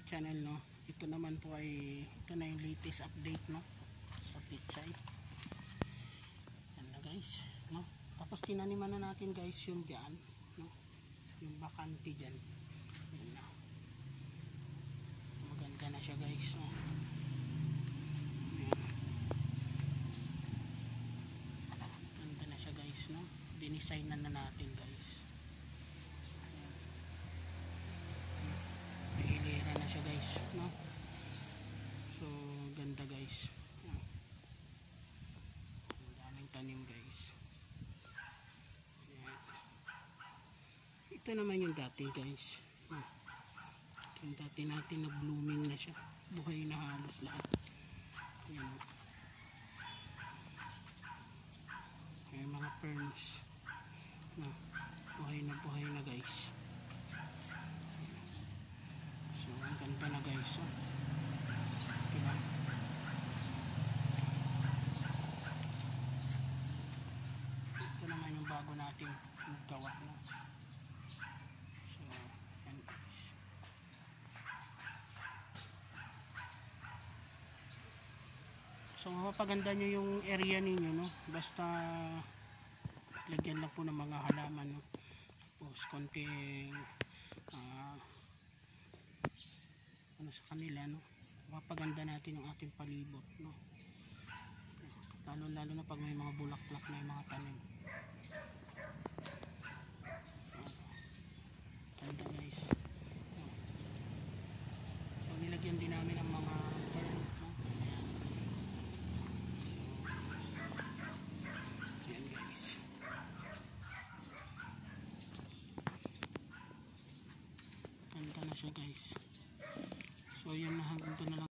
channel, no. Ito naman po ay ito na yung latest update, no, sa pichay. Yan na guys, no. Tapos tinaniman na natin guys yung diyan, no, yung bakante diyan. Yan na. Maganda na siya guys, no. Yan. Maganda na siya guys, no. Dinisign na natin guys. Hilera na siya guys, no. So ganda guys. Ang daming tanim guys. Ayan. Ito naman yung dati guys. Yung dati natin na blooming na siya. Buhay na halos lahat. Ayan. Ayan mga ferns. No, buhay na guys. So ang ganda na guys, oh. Diba? Ito naman yung bago nating gawa, no? So yan guys. So mapapaganda nyo yung area ninyo, no? Basta lagyan lang po ng mga halaman, no? Tapos konting ano sa kanila, no? Mapaganda natin yung ating palibot, no? Lalo na pag may mga bulaklak na yung mga tanim. Ganda guys. So nilagyan din namin ng mga fern, no? So yan guys. Ganda na siya guys. So yan na, hanggang doon na lang